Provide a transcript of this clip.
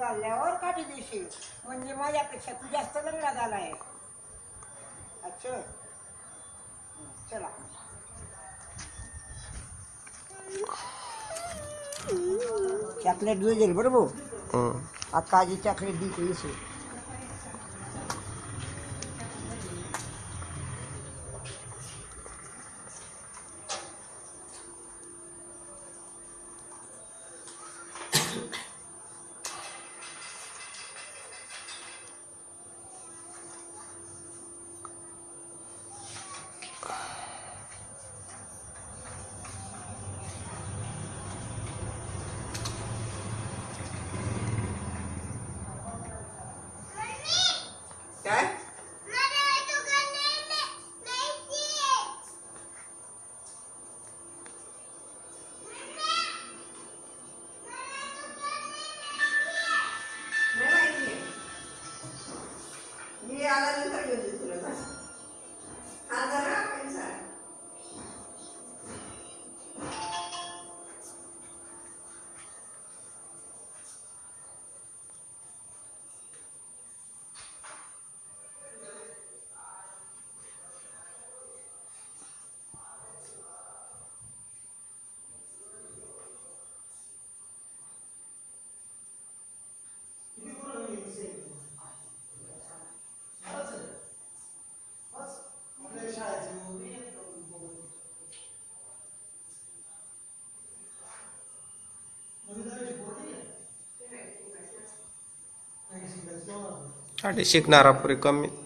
घालल्यावर काठी देशील म्हणजे माझ्यापेक्षा तू जास्त लग्न झालाय. अच्छा चला चॉकलेट देईल बरोबर. अक्का आजी चॉकलेट दी. शिकणारा पुरे कमी